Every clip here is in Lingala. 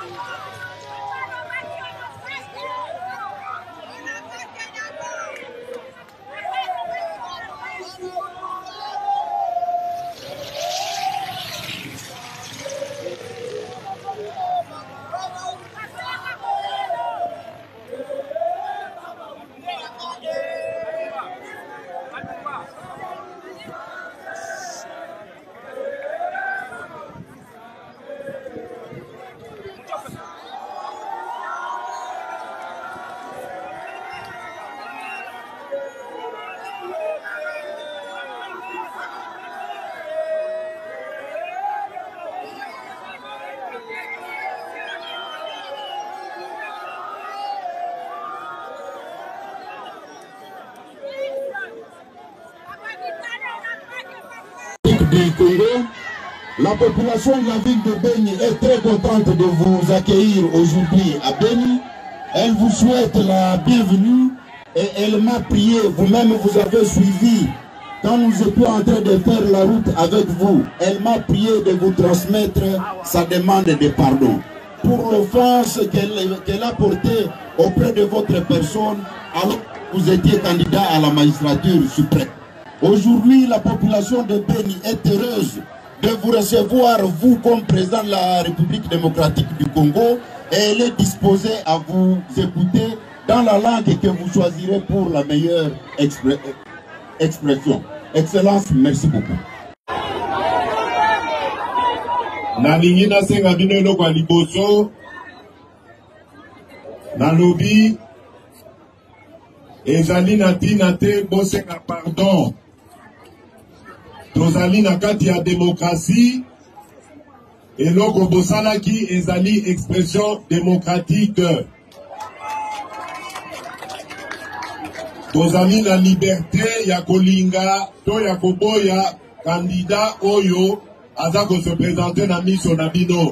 Du Congo, la population de la ville de Beni est très contente de vous accueillir aujourd'hui à Beni. Elle vous souhaite la bienvenue et elle m'a prié, vous-même vous avez suivi quand nous étions en train de faire la route avec vous. Elle m'a prié de vous transmettre sa demande de pardon pour l'offense qu'elle a portée auprès de votre personne alors que vous étiez candidat à la magistrature suprême. Aujourd'hui, la population de Beni est heureuse de vous recevoir, vous, comme président de la République démocratique du Congo, et elle est disposée à vous écouter dans la langue que vous choisirez pour la meilleure expression. Excellence, merci beaucoup. Nalingina senga bino loko aliboso nalobi ezali na tina te bosenga pardon. Tozali na kati ya démocratie eloko bosalaki ezali expression démocratique. Tozali na liberté ya kolinga to ya koboya candidat oyo aza ko se présenter na miso na bino.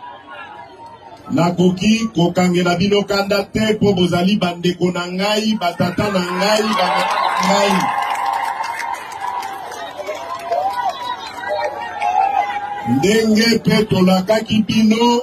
Nakoki kokangela bino kanda te po bozali bandeko na ngai, batata na ngai, ngai. Ndenge pe tolakaki bino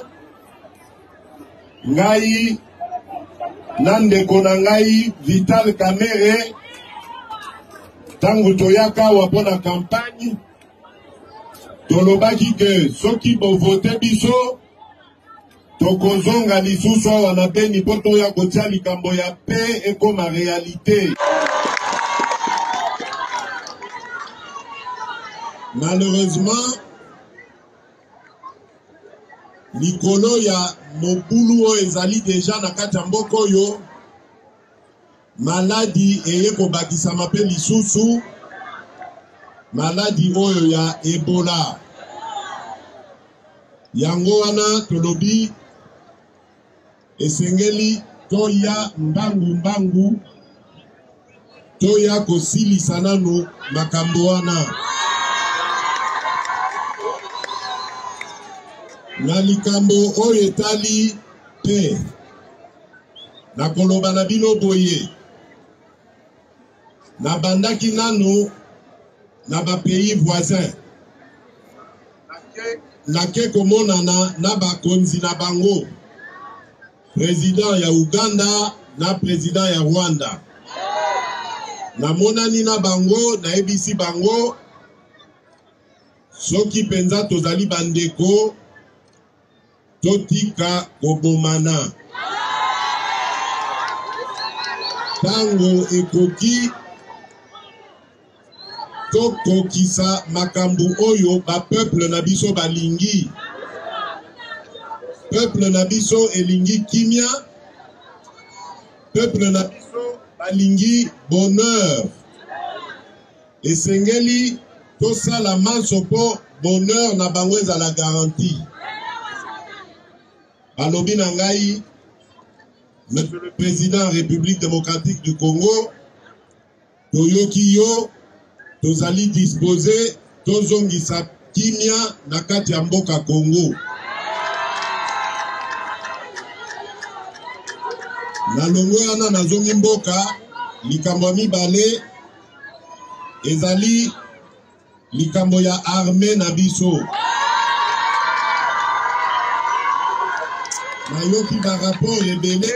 ngai na ndeko na ngai Vital Kamerhe tango toyaka wa pona campagne tolobaki ke soki bovote biso tokozonga lisusu awa na Beni po toya kotia likambo ya pe ekoma réalité. Malheureusement likolo ya mobulu oyo ezali deja na kati ya mboka oyo maladi eye kobakisama mpe lisusu maladi oyo ya Ebola. Yango wana tolobi esengeli toya mbangu toya kosilisa nanu makambo wana. Na likambo oyo etali pe na koloba na bino boye na bandaki nanu na ba pays voisin nake komonana na bakonzi na bango, président ya Uganda na président ya Rwanda. Namonani na bango na ebisi bango soki penza tozali bandeko totika kobomana. Tango ekoki tokokisa makambu oyo ba peuple na biso balingi. Peuple na biso elingi kimia. Peuple na biso balingi bonheur. Esengeli tosala manso po bonheur na bango ezala garantie. Alobi na ngai, Monsieur le Président République démocratique du Congo, toyoki yo, tozali disposé, tozongisa kimia na kati ya mboka Congo. Na longo yana nazongi mboka, likambo mibale, ezali likambo ya armée na biso. nayoki ba rapport ebele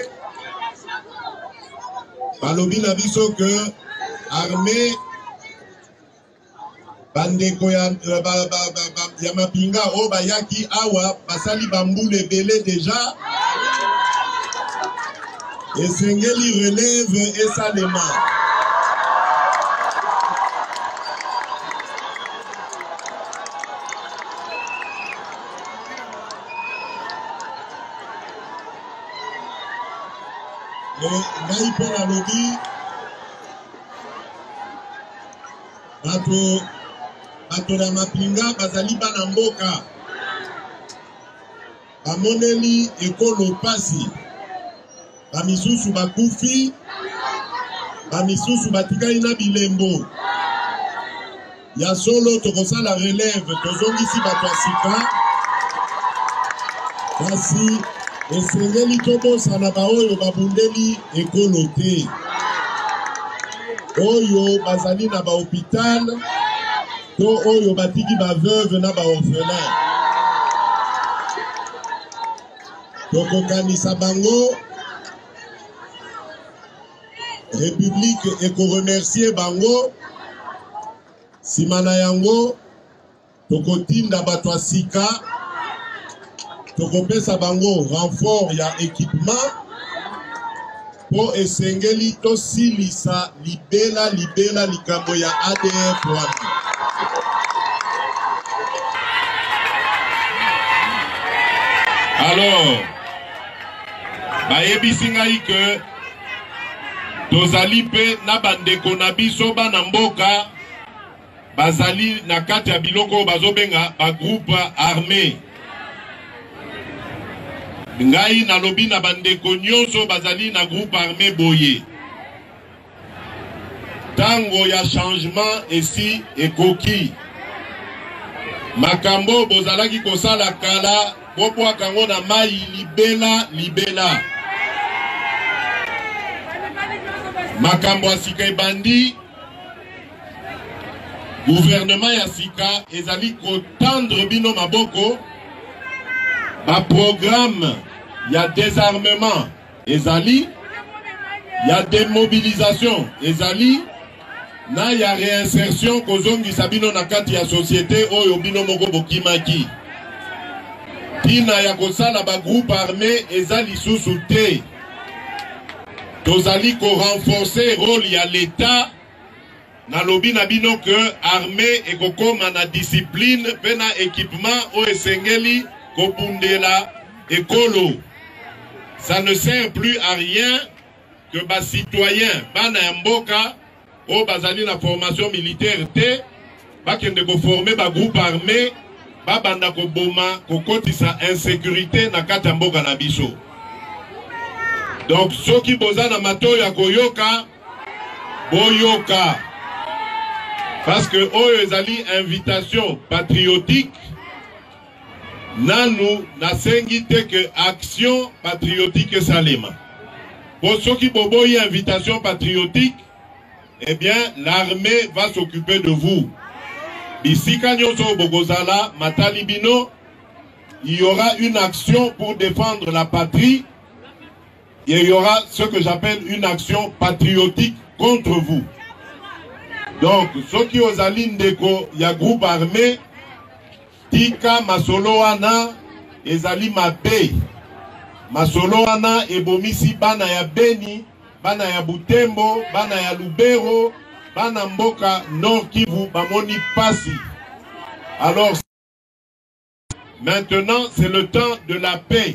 balobi na biso que armée bandeko ya mapinga o bayaki awa basali bambula ebele déjà esengeli relève esalema. ngai mpe nalobi bato na mapinga bazali bana mboka bamoneli ekolo pasi, bamisusu bakufi, bamisusu batikali na bilembo ya solo. Tokosala relève tozongisi bato ya sika kasi esengeli tobosana baoyo babundeli ekolo te, oyo bazali na bahôpital to oyo batiki baveuve na baorphelin. Tokokanisa bango, République ekoremercier bango, nsima na yango tokotinda bato ya sika, tokopesa bango renfort ya équipement po esengeli tosilisa libela likambo ya ADF wana. Alors, bayebisi ngai que tozali pe na bandeko na biso bana mboka bazali na kati ya biloko bazobenga ba groupe armé. Ngai nalobi na bandeko nyonso bazali na groupe armé boye. Tango ya changement esi ekoki. Makambo bozalaki kosala kala bopwa kango na mai libela. Makambo asika ebandi, gouvernement ya sika ezali kotandre bino maboko, ba programme ya désarmement ezali, ya démobilisation ezali, na ya réinsertion kozongisa bino na kati ya société oyo bino moko bokimaki. Tina ya kosala ba groupe armé ezali lisusu te. Tozali ko renforcer rôle ya l'État na lobi na bino que armée ekokoma na discipline pe na équipement o esengeli kobundela ekolo. Ça ne sert plus à rien que bas citoyens bana ya mboka o bazali na formation militaire te bakende ko former ba groupe armé babanda ko boma ko kotisa insécurité na kati ya mboka na biso. Donc, ceux qui bozana matoya koyoka, boyoka. Parce que oyo ezali invitation patriotique, nanu nasengi te que action patriotique salema. Pour ceux qui boboyi invitation patriotique, eh bien, l'armée va s'occuper de vous. Bisika nyonso bogozala matalibino, il y aura une action pour défendre la patrie. Et il y aura ce que j'appelle une action patriotique contre vous. Donc, ceux qui ont alindeko ya groupe armé, tika masoloana ezali mabe. Masoloana ebomisi bana ya Beni, bana ya Butembo, bana ya Lubero, bana mboka Nord Kivu, bamoni pasi. Alors, maintenant, c'est le temps de la paix.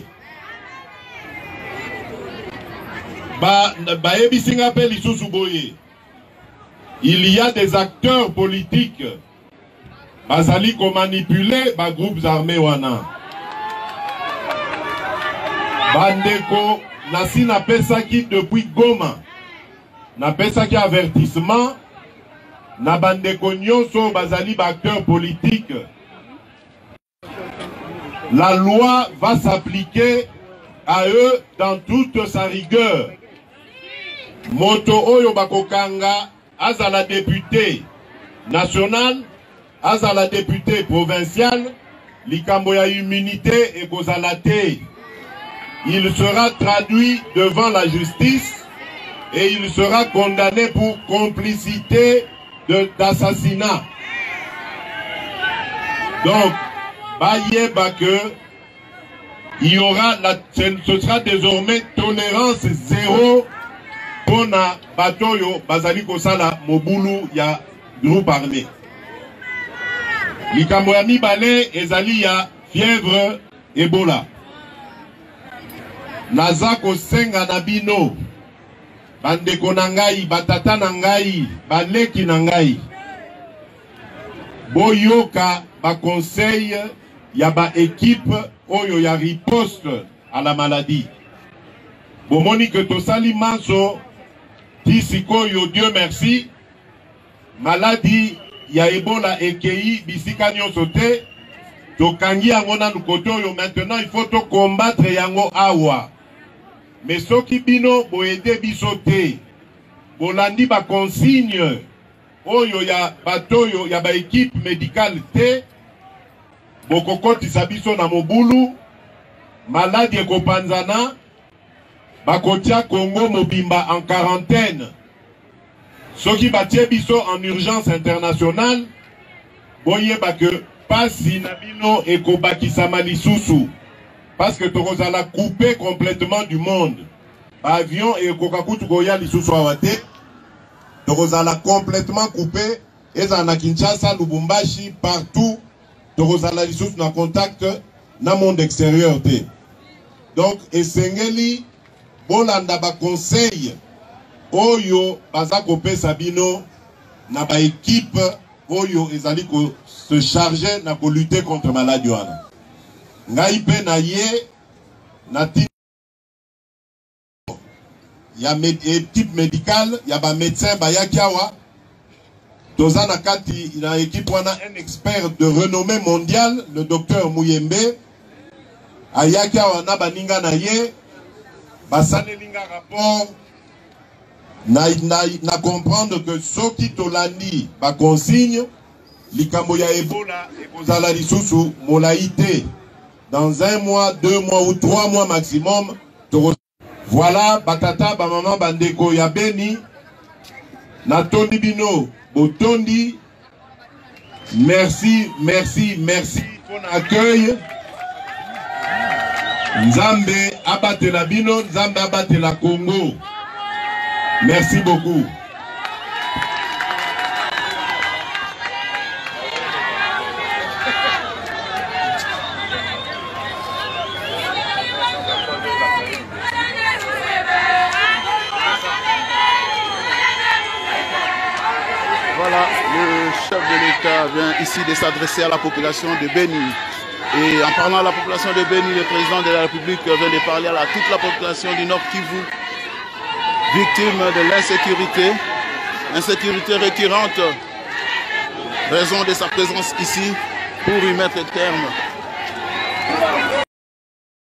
Il y a des acteurs politiques bazali ko manipuler ba groupes armés wana. Bandeko nasi na pesaki depuis Goma. Na pesaki avertissement na bandeko nyonso bazali ba acteurs politiques. La loi va s'appliquer à eux dans toute sa rigueur. Moto oyo bakokanga azala député national, azala député provincial, likambo ya immunité ekozala te. il sera traduit devant la justice et il sera condamné pour complicité d'assassinat. Donc, il y aura, ce sera désormais tolérance zéro pour na batoyo bazali kosala mobulu ya groupe armé. Likambo ya mibale ezali ya fièvre Ebola. Naza kosenga na bino bandeko na ngai, batata na ngai, baleki na ngai, boyoka ba conseil ya ba équipe oyo ya riposte à la maladie. Bomoni que tosali manso tisikoyo, Dieu merci, maladie ya Ebola ekei bisika nyonso te, tokangi yango na nukotoyo. Maintenant il faut to combattre yango awa. Mais soki bino boede biso te, bolandi ba consigne oyo ya batoyo ya ba équipe médicale te, bokokotisa biso na mobulu, maladie ekopanzana, bakotia Congo mobimba en quarantaine. Soki batie biso en urgence internationale, boyeba que pasi na bino ekobakisama lisusu. Parce que tokozala coupé complètement du monde. Ba avion et kokakutu goya lisusu awate. Tokozala complètement coupé. Eza na Kinshasa, Lubumbashi, partout. Tokozala lisusu na contact na monde extérieur te. Donc, esengeli bolanda ba conseil oyo baza kopesa bino na ba équipe oyo ezali ko se charger na ko lutter contre maladie wana. Ngai pe na ye na ya équipe médicale, ya ba médecin bayaki awa, toza na kati na équipe wana un expert de renommée mondiale, le docteur Mouyembe, ayaki awa na baninga na ye, basalelinga rapport na comprendre que soki tolandi ba consigne likambo ya Ebola ekozala lisusu molaite. Dans 1 mois, 2 mois ou 3 mois maximum. Voilà, batata, ba maman, bandeko ya Beni. Natondi bino, botondi. Merci, merci, merci pour l'accueil. Nzambe abate la bino, Nzambe abate la Congo. Merci beaucoup. Voilà, le chef de l'État vient ici de s'adresser à la population de Beni. Et en parlant à la population de Beni, le président de la République vient de parler à toute la population du Nord Kivu, victime de l'insécurité, insécurité récurrente, raison de sa présence ici pour y mettre terme.